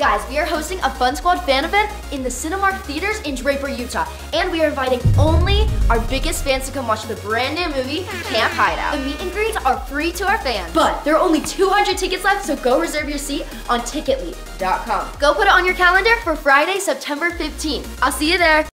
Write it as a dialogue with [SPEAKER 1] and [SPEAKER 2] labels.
[SPEAKER 1] Guys, we are hosting a Fun Squad fan event in the Cinemark Theaters in Draper, Utah. And we are inviting only our biggest fans to come watch the brand new movie, Camp Hideout. The meet and greets are free to our fans, but there are only 200 tickets left, so go reserve your seat on ticketleap.com. Go put it on your calendar for Friday, September 15th. I'll see you there.